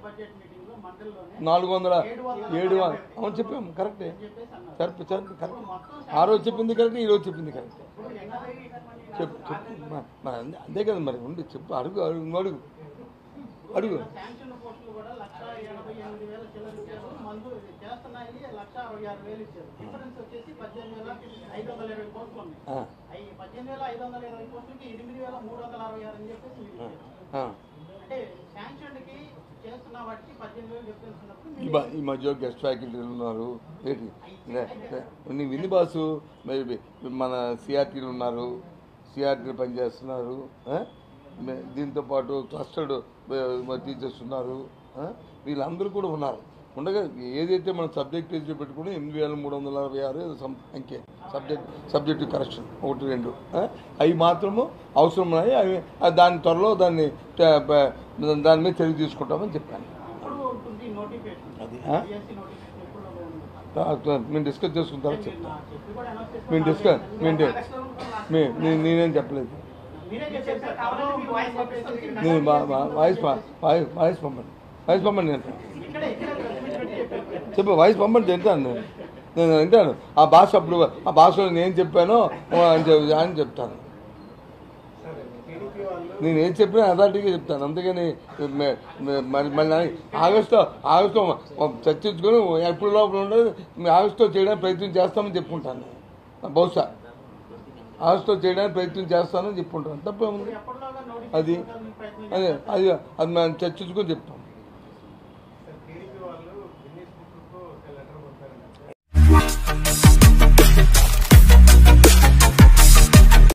407 అవును చెప్పాము కరెక్టే కరెక్ట్ ఆ రోజు చెప్పింది కరెక్ట్ ఈ రోజు చెప్పింది కరెక్ట్ చెప్పు అంతే కదా మరి ఉండి చెప్పు అడుగు ఈ మధ్య గెస్ట్ ఫ్యాకల్టీలు ఉన్నారు విని బాసు మన సిఆర్టీలు ఉన్నారు సిఆర్టీలు పనిచేస్తున్నారు దీంతో పాటు క్లస్టర్డ్ టీచర్స్ ఉన్నారు వీళ్ళందరూ కూడా ఉన్నారు ఉండగా ఏదైతే మనం సబ్జెక్ట్ టీచర్ పెట్టుకుని 8366 అంకె సబ్జెక్టు కరెక్షన్ 1 2 అవి మాత్రము అవసరం ఉన్నాయి అవి దాని త్వరలో దాని మీద చర్య తీసుకుంటామని చెప్పాను అది మేము డిస్కస్ చేసుకున్న తర్వాత చెప్తాను నేనేం చెప్పలేదు వాయిస్ పంపండి నేను చెప్పు వాయిస్ పంపండి తింటాను నేను వింటాను ఆ భాష అప్పుడు ఆ భాషలో నేను చెప్పానో అని చెప్తాను నేను ఏం చెప్పినా అథారిటీగా చెప్తాను అందుకని మళ్ళీ ఆగస్టులో చర్చించుకొని ఎప్పుడు లోపల ఉండదు ఆగస్టులో చేయడానికి ప్రయత్నం చేస్తామని చెప్పుకుంటాను బహుశా ఆగస్టులో చేయడానికి ప్రయత్నం చేస్తానని చెప్పుకుంటాను తప్పేముంది అది మనం చర్చించుకొని చెప్తాం